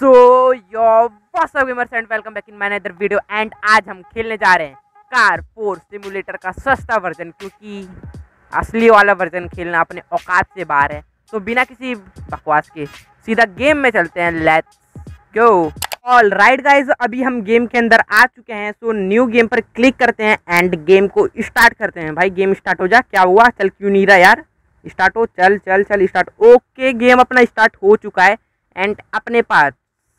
So yo what's up gamers and welcome back in my another video. And आज हम खेलने जा रहे हैं कार फोर सिमुलेटर का सस्ता वर्जन, क्योंकि असली वाला वर्जन खेलना अपने औकात से बाहर है। तो बिना किसी बकवास के सीधा गेम में चलते हैं। Let's go. All right guys, अभी हम गेम के अंदर आ चुके हैं। सो न्यू गेम पर क्लिक करते हैं एंड गेम को स्टार्ट करते हैं। भाई गेम स्टार्ट हो जा। क्या हुआ? चल क्यों नहीं रहा यार? स्टार्ट हो। चल चल चल स्टार्ट। ओके गेम अपना स्टार्ट हो चुका है एंड अपने पास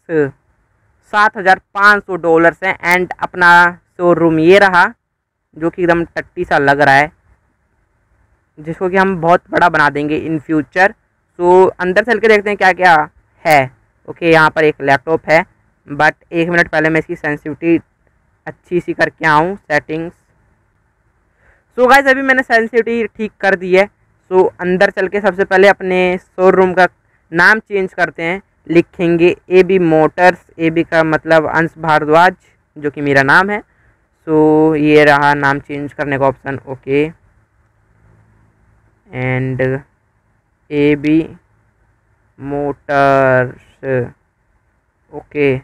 $7,500 है। एंड अपना शोरूम ये रहा, जो कि एकदम टट्टी सा लग रहा है, जिसको कि हम बहुत बड़ा बना देंगे इन फ्यूचर। सो अंदर चल के देखते हैं क्या क्या है। ओके यहाँ पर एक लैपटॉप है, बट एक मिनट पहले मैं इसकी सेंसिटिविटी अच्छी सी करके आऊँ सेटिंग्स। सो गाइस अभी मैंने सेंसिटिविटी ठीक कर दी है। सो अंदर चल के सबसे पहले अपने शोरूम का नाम चेंज करते हैं। लिखेंगे AB मोटर्स। AB का मतलब अंश भारद्वाज, जो कि मेरा नाम है। सो ये रहा नाम चेंज करने का option. Okay and AB motors. Okay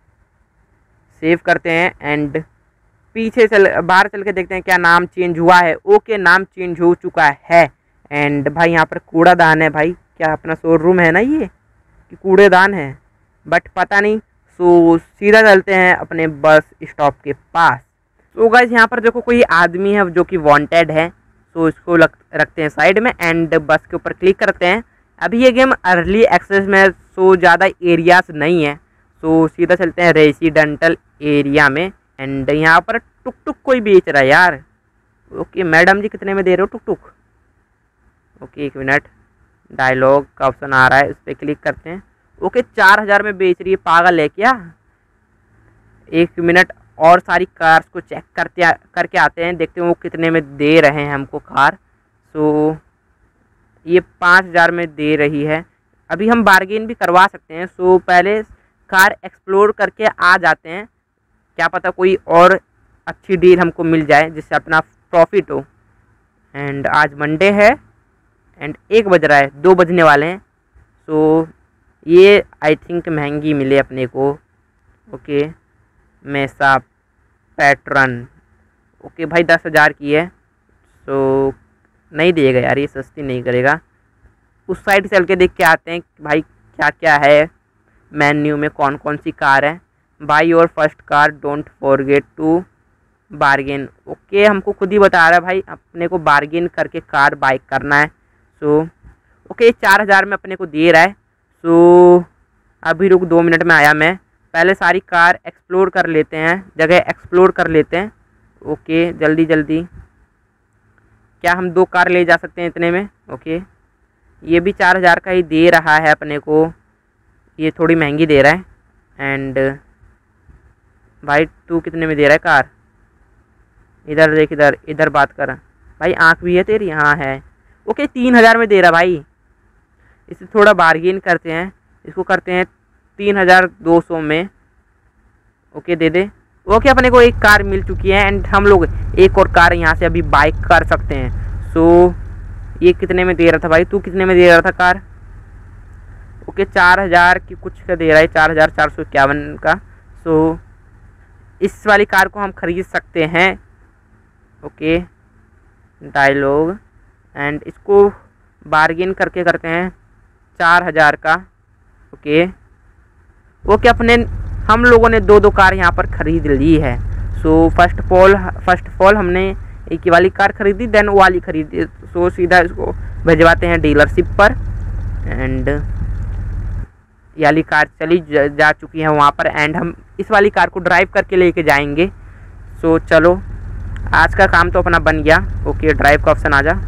save करते हैं एंड पीछे बाहर चल के देखते हैं क्या नाम चेंज हुआ है। ओके नाम चेंज हो चुका है। एंड भाई यहाँ पर कूड़ादान है। भाई क्या अपना शोरूम है ना ये, कि कूड़ेदान है? बट पता नहीं। सो सीधा चलते हैं अपने बस स्टॉप के पास। तो गाइस यहाँ पर देखो कोई आदमी है जो कि वांटेड है। सो इसको रखते हैं साइड में एंड बस के ऊपर क्लिक करते हैं। अभी ये गेम अर्ली एक्सेस में, सो ज़्यादा एरियाज नहीं है। सो सीधा चलते हैं रेसिडेंटल एरिया में। एंड यहाँ पर टुक टुक कोई बेच रहा है यार। ओके मैडम जी कितने में दे रहे हो टुक टुक? ओके एक मिनट, डायलॉग का ऑप्शन आ रहा है, उस पर क्लिक करते हैं। ओके 4,000 में बेच रही है। पागल है क्या? एक मिनट और सारी कार्स को चेक करके आते हैं, देखते हैं वो कितने में दे रहे हैं हमको कार। सो ये 5,000 में दे रही है। अभी हम बार्गेन भी करवा सकते हैं। सो पहले कार एक्सप्लोर करके आ जाते हैं, क्या पता कोई और अच्छी डील हमको मिल जाए जिससे अपना प्रॉफिट हो। एंड आज मंडे है एंड 1 बज रहा है, 2 बजने वाले हैं। सो ये आई थिंक महंगी मिले अपने को। Okay मैसा pattern. ओके भाई 10,000 की है। सो नहीं देगा यार, ये सस्ती नहीं करेगा। उस साइड चल के देख के आते हैं भाई क्या क्या है मेन्यू में, कौन कौन सी कार है। Buy your first car, don't forget to bargain. Okay हमको खुद ही बता रहा है भाई अपने को बार्गेन करके कार बाई करना है। सो ओके 4,000 में अपने को दे रहा है। सो अभी रुक 2 मिनट में आया मैं। पहले सारी कार एक्सप्लोर कर लेते हैं, जगह एक्सप्लोर कर लेते हैं। ओके जल्दी जल्दी। क्या हम 2 कार ले जा सकते हैं इतने में? ओके ये भी 4,000 का ही दे रहा है अपने को, ये थोड़ी महंगी दे रहा है। एंड भाई तू कितने में दे रहा है कार? इधर देख, इधर इधर बात कर भाई। आँख भी है तेरी? हाँ है। ओके 3,000 में दे रहा भाई। इसे थोड़ा बार्गेन करते हैं, इसको करते हैं 3,200 में। ओके दे दे। ओके अपने को एक कार मिल चुकी है एंड हम लोग एक और कार यहाँ से अभी बाइक कर सकते हैं। सो ये कितने में दे रहा था भाई? तू कितने में दे रहा था कार? ओके 4,000 की कुछ का दे रहा है, 4,451 का। सो इस वाली कार को हम खरीद सकते हैं। ओके डायलॉग एंड इसको बार्गेन करके करते हैं 4,000 का। ओके ओके अपने हम लोगों ने 2 कार यहाँ पर ख़रीद ली है। सो फर्स्ट ऑफ ऑल हमने एक ही वाली कार ख़रीदी, देन वो वाली ख़रीदी। सो सीधा इसको भिजवाते हैं डीलरशिप पर। एंड ये वाली कार चली जा चुकी है वहाँ पर एंड हम इस वाली कार को ड्राइव करके लेके जाएंगे। सो चलो आज का काम तो अपना बन गया। ओके ड्राइव का ऑप्शन आ जा।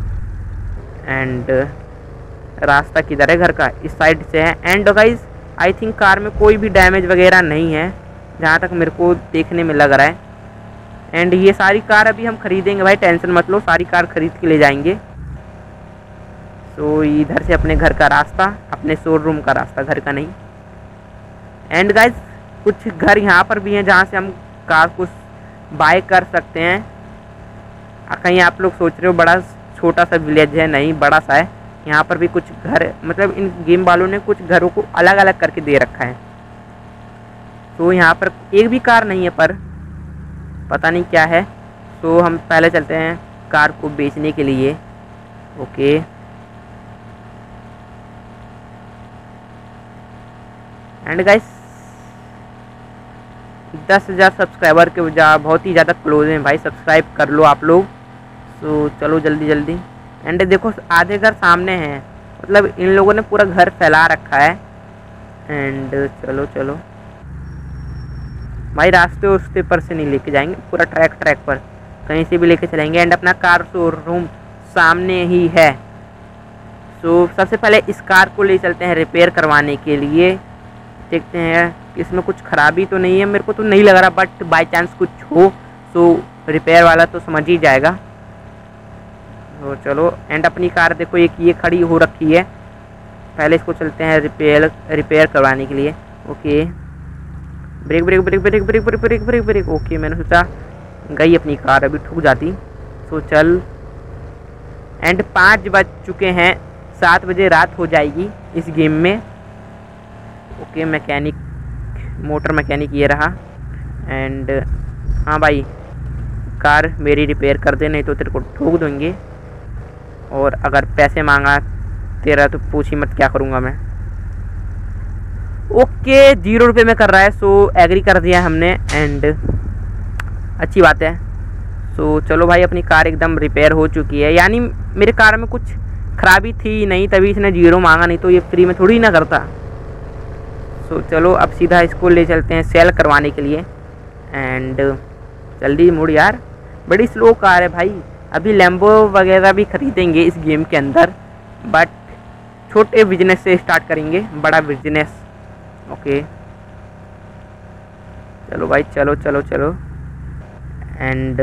एंड रास्ता किधर है घर का? इस साइड से है। And guys I think car में कोई भी डैमेज वगैरह नहीं है, जहाँ तक मेरे को देखने में लग रहा है। एंड ये सारी कार अभी हम खरीदेंगे भाई, टेंशन मत लो, सारी कार खरीद के ले जाएंगे। सो इधर से अपने घर का रास्ता, अपने शोरूम का रास्ता, घर का नहीं। एंड गाइस कुछ घर यहाँ पर भी हैं जहाँ से हम कार को बाय कर सकते हैं। कहीं आप लोग सोच रहे हो बड़ा छोटा सा विलेज है, नहीं बड़ा सा है। यहाँ पर भी कुछ घर, मतलब इन गेम वालों ने कुछ घरों को अलग अलग करके दे रखा है। तो यहाँ पर एक भी कार नहीं है, पर पता नहीं क्या है। तो हम पहले चलते हैं कार को बेचने के लिए। ओके, एंड गाइस 10,000 सब्सक्राइबर के बहुत ही ज़्यादा क्लोज हैं भाई, सब्सक्राइब कर लो आप लोग। तो चलो जल्दी जल्दी। एंड देखो आधे घर सामने हैं, मतलब इन लोगों ने पूरा घर फैला रखा है। एंड चलो चलो भाई, रास्ते उस्ते पर से नहीं लेके जाएंगे, पूरा ट्रैक पर कहीं से भी लेके चलेंगे। एंड अपना कार शोरूम सामने ही है। सो सबसे पहले इस कार को ले चलते हैं रिपेयर करवाने के लिए। देखते हैं कि इसमें कुछ खराबी तो नहीं है, मेरे को तो नहीं लग रहा, बट बाय चांस कुछ हो तो रिपेयर वाला तो समझ ही जाएगा। तो चलो, एंड अपनी कार देखो एक ये खड़ी हो रखी है, पहले इसको चलते हैं रिपेयर करवाने के लिए। Okay, brake brake brake brake brake brake brake brake brake. Okay, मैंने सोचा गई अपनी कार, अभी ठुक जाती। तो चल, एंड 5 बज चुके हैं, 7 बजे रात हो जाएगी इस गेम में। ओके, मैकेनिक, मोटर मैकेनिक ये रहा। एंड हाँ भाई, कार मेरी रिपेयर कर दे, नहीं तो तेरे को ठोक देंगे। और अगर पैसे मांगा तेरा तो पूछ ही मत क्या करूँगा मैं। ओके, 0 रुपये में कर रहा है, सो एग्री कर दिया हमने। एंड अच्छी बात है। सो चलो भाई, अपनी कार एकदम रिपेयर हो चुकी है, यानी मेरे कार में कुछ खराबी थी नहीं, तभी इसने 0 मांगा, नहीं तो ये फ्री में थोड़ी ना करता। सो चलो अब सीधा इसको ले चलते हैं सेल करवाने के लिए। एंड जल्दी मुड़ यार, बड़ी स्लो कार है भाई। अभी लैम्बो वगैरह भी खरीदेंगे इस गेम के अंदर, बट छोटे बिजनेस से स्टार्ट करेंगे, बड़ा बिजनेस। ओके चलो भाई, चलो चलो चलो। And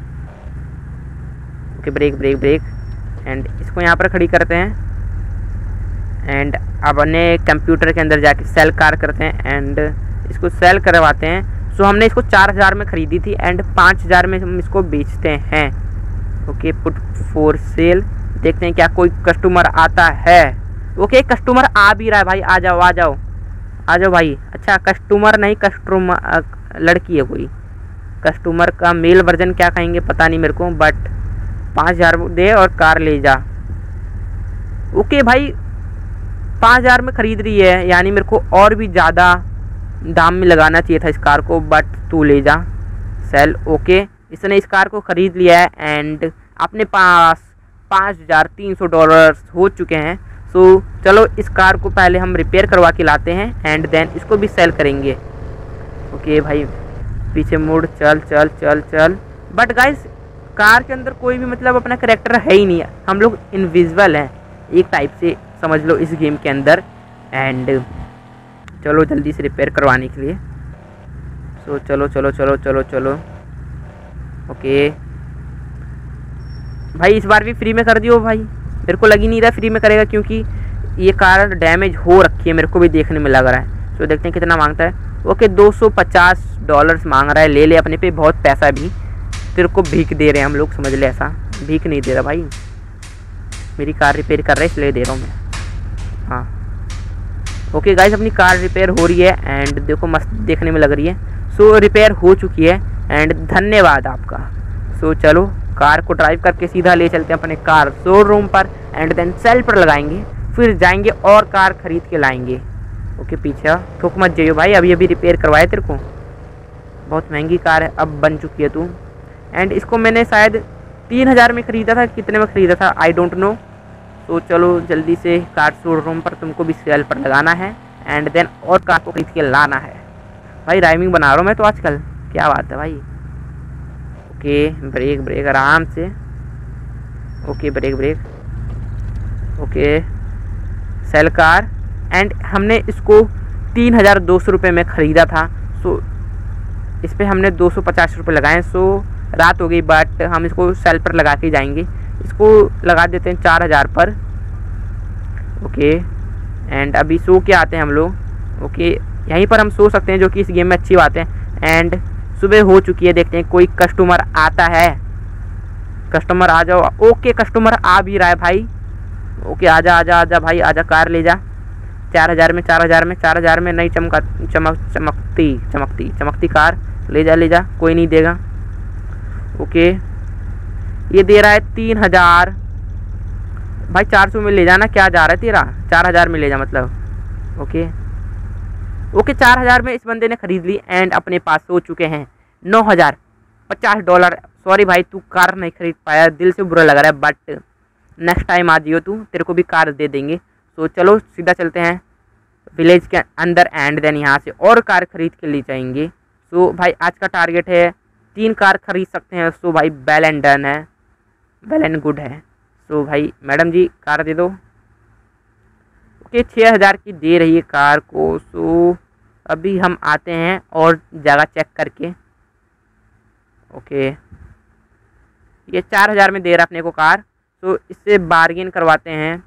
okay, brake brake brake. And इसको यहाँ पर खड़ी करते हैं। एंड अब अपने कंप्यूटर के अंदर जाके सेल कार करते हैं एंड इसको सेल करवाते हैं। सो हमने इसको 4,000 में ख़रीदी थी एंड 5,000 में हम इसको बेचते हैं। Okay, put for sale. देखते हैं क्या कोई कस्टमर आता है। ओके, कस्टमर आ भी रहा है भाई, आ जाओ आ जाओ आ जाओ भाई। अच्छा, कस्टमर नहीं, कस्टमर लड़की है कोई। कस्टमर का मेल वर्जन क्या कहेंगे पता नहीं मेरे को, बट 5,000 दे और कार ले जा। ओके भाई, 5,000 में ख़रीद रही है, यानी मेरे को और भी ज़्यादा दाम में लगाना चाहिए था इस कार को, बट तू ले जा। सेल। ओके, इसने इस कार को ख़रीद लिया है एंड अपने पास $5,300 हो चुके हैं। सो चलो इस कार को पहले हम रिपेयर करवा के लाते हैं एंड देन इसको भी सेल करेंगे। ओके भाई, पीछे मुड़, चल चल चल चल। बट गाइस, कार के अंदर कोई भी मतलब अपना कैरेक्टर है ही नहीं है, हम लोग इनविजिबल हैं एक टाइप से समझ लो इस गेम के अंदर। एंड चलो जल्दी से रिपेयर करवाने के लिए। सो चलो चलो चलो चलो चलो। ओके भाई, इस बार भी फ्री में कर दियो भाई, मेरे को लग ही नहीं रहा फ्री में करेगा, क्योंकि ये कार डैमेज हो रखी है, मेरे को भी देखने में लग रहा है। तो देखते हैं कितना मांगता है। ओके, $250 मांग रहा है, ले ले अपने पे, बहुत पैसा भी। तेरे को भीख दे रहे हैं हम लोग, समझ ले, ऐसा भीख नहीं दे रहा भाई, मेरी कार रिपेयर कर रहा है इसलिए दे रहा हूँ मैं। हाँ ओके गाइस, अपनी कार रिपेयर हो रही है एंड देखो मस्त देखने में लग रही है। सो रिपेयर हो चुकी है एंड धन्यवाद आपका। सो चलो कार को ड्राइव करके सीधा ले चलते हैं अपने कार शोरूम पर एंड देन सेल पर लगाएंगे, फिर जाएंगे और कार खरीद के लाएंगे। ओके, पीछे ठोक मत जाइयो भाई, अभी अभी रिपेयर करवाया तेरे को, बहुत महंगी कार है, अब बन चुकी है तू। एंड इसको मैंने शायद 3,000 में ख़रीदा था, कितने में ख़रीदा था आई डोंट नो। तो चलो जल्दी से कार शोरूम पर तुमको भी सेल पर लगाना है एंड देन और कार को खरीद के लाना है। भाई राइमिंग बना रहा हूँ मैं तो आजकल, क्या बात है भाई। ओके, ब्रेक ब्रेक आराम से। Okay, brake brake. Okay, sale car. And हमने इसको 3,200 रुपये में ख़रीदा था। सो इस पर हमने 250 रुपये लगाए। सो रात हो गई, बट हम इसको सेल पर लगा के जाएंगे, इसको लगा देते हैं 4,000 पर। ओके, एंड अभी सो के आते हैं हम लोग। ओके, यहीं पर हम सो सकते हैं, जो कि इस गेम में अच्छी बात है। एंड सुबह हो चुकी है, देखते हैं कोई कस्टमर आता है। कस्टमर आ जाओ। ओके, कस्टमर आ भी रहा है भाई। ओके, आजा आजा आजा भाई, आजा, कार ले जा। 4,000 में, 4,000 में, 4,000 में नहीं चमकती कार। ले जा, कोई नहीं देगा। ओके, ये दे रहा है 3,000। भाई 400 में ले जाना, क्या जा रहा है तेरा? 4,000 में ले जा मतलब। ओके 4,000 में इस बंदे ने खरीद ली एंड अपने पास हो चुके हैं 9,050 $। सॉरी भाई, तू कार नहीं खरीद पाया, दिल से बुरा लग रहा है, बट नेक्स्ट टाइम आ जियो तू, तेरे को भी कार दे देंगे। तो चलो सीधा चलते हैं विलेज के अंदर एंड देन यहाँ से और कार खरीद के ले जाएंगे। सो भाई आज का टारगेट है 3 कार खरीद सकते हैं। सो भाई वेल एंड डन है, वेल एंड गुड है। सो भाई मैडम जी कार दे दो। ओके 6,000 की दे रही है कार को। सो अभी हम आते हैं और जगह चेक करके। ओके ये 4,000 में दे रहा अपने को कार। तो इससे बार्गेन करवाते हैं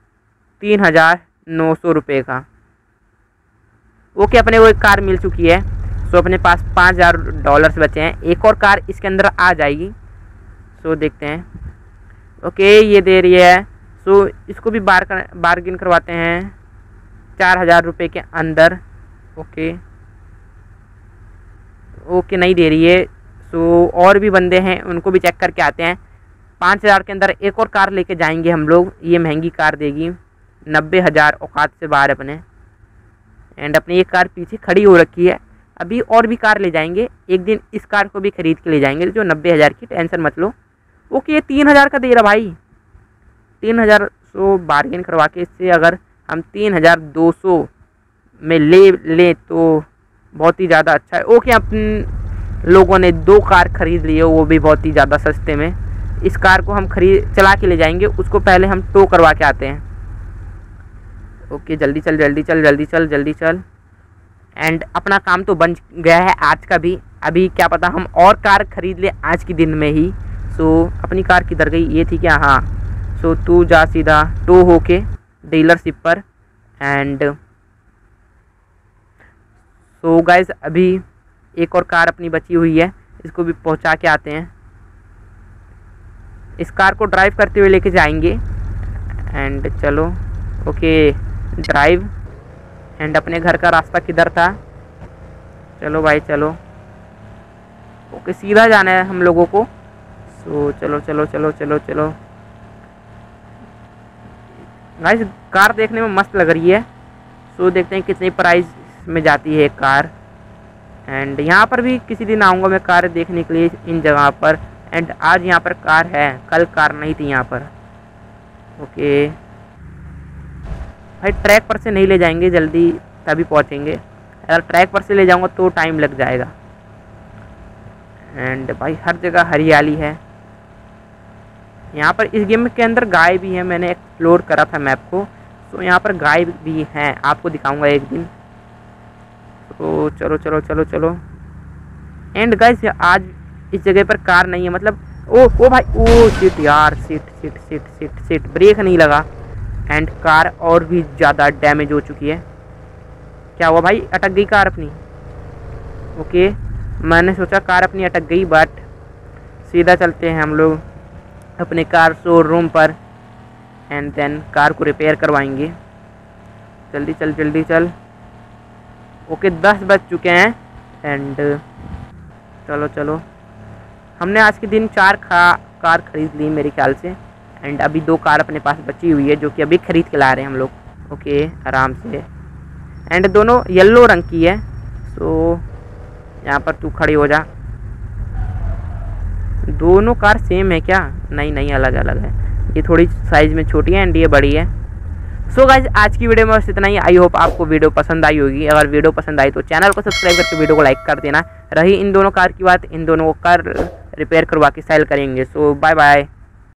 3,900 रुपये का। ओके अपने को एक कार मिल चुकी है। सो अपने पास $5,000 बचे हैं। एक और कार इसके अंदर आ जाएगी। सो देखते हैं। ओके ये दे रही है। सो इसको भी बार्गेन करवाते हैं 4,000 रुपये के अंदर। ओके नहीं दे रही है। सो और भी बंदे हैं, उनको भी चेक करके आते हैं। 5,000 के अंदर एक और कार लेके जाएंगे हम लोग। ये महंगी कार देगी, 90,000 औकात से बाहर अपने। एंड अपनी ये कार पीछे खड़ी हो रखी है। अभी और भी कार ले जाएंगे, एक दिन इस कार को भी खरीद के ले जाएंगे जो 90,000 की, टेंशन मत लो। ओके ये 3,000 का दे रहा भाई, 3,000। सो बार्गेन करवा के इससे अगर हम 3,200 में ले तो बहुत ही ज़्यादा अच्छा है। ओके अपन लोगों ने 2 कार खरीद लिए, वो भी बहुत ही ज़्यादा सस्ते में। इस कार को हम चला के ले जाएंगे, उसको पहले हम टो करवा के आते हैं। ओके जल्दी चल। एंड अपना काम तो बन गया है आज का भी। अभी क्या पता हम और कार खरीद ले आज के दिन में ही। सो अपनी कार किधर गई? ये थी क्या? हाँ। सो तू जा सीधा टो होके डीलरशिप पर। एंड सो गाइज अभी एक और कार अपनी बची हुई है, इसको भी पहुंचा के आते हैं। इस कार को ड्राइव करते हुए लेके जाएंगे। एंड चलो ओके ड्राइव। एंड अपने घर का रास्ता किधर था? चलो भाई चलो। ओके सीधा जाना है हम लोगों को। सो चलो गाइस कार देखने में मस्त लग रही है। सो देखते हैं कितनी प्राइस में जाती है कार। एंड यहाँ पर भी किसी दिन आऊँगा मैं कार देखने के लिए इन जगह पर। एंड आज यहाँ पर कार है, कल कार नहीं थी यहाँ पर। ओके भाई ट्रैक पर से नहीं ले जाएंगे जल्दी, तभी पहुँचेंगे। अगर ट्रैक पर से ले जाऊँगा तो टाइम लग जाएगा। एंड भाई हर जगह हरियाली है यहाँ पर। इस गेम के अंदर गाय भी है, मैंने एक्सप्लोर करा था मैप को। तो यहाँ पर गाय भी हैं, आपको दिखाऊंगा एक दिन। तो चलो। एंड गाइस आज इस जगह पर कार नहीं है, मतलब ओ भाई ओ शिट यार, शिट ब्रेक नहीं लगा। एंड कार और भी ज़्यादा डैमेज हो चुकी है। क्या हुआ भाई? अटक गई कार अपनी। ओके मैंने सोचा कार अपनी अटक गई, बट सीधा चलते हैं हम लोग अपने कार शोरूम पर। एंड देन कार को रिपेयर करवाएंगे। जल्दी चल। ओके 10 बज चुके हैं। एंड चलो हमने आज के दिन 4 कार खरीद ली मेरे ख्याल से। एंड अभी 2 कार अपने पास बची हुई है जो कि अभी खरीद के ला रहे हैं हम लोग। ओके आराम से। एंड दोनों येलो रंग की है। सो यहाँ पर तू खड़ी हो जा। दोनों कार सेम है क्या? नहीं अलग है। ये थोड़ी साइज में छोटी है एंड ये बड़ी है। सो गाइज आज की वीडियो में बस इतना ही। आई होप आपको वीडियो पसंद आई होगी। अगर वीडियो पसंद आई तो चैनल को सब्सक्राइब करके वीडियो को लाइक कर देना। रही इन दोनों कार की बात, इन दोनों को कार रिपेयर करवा के सेल करेंगे। So bye bye.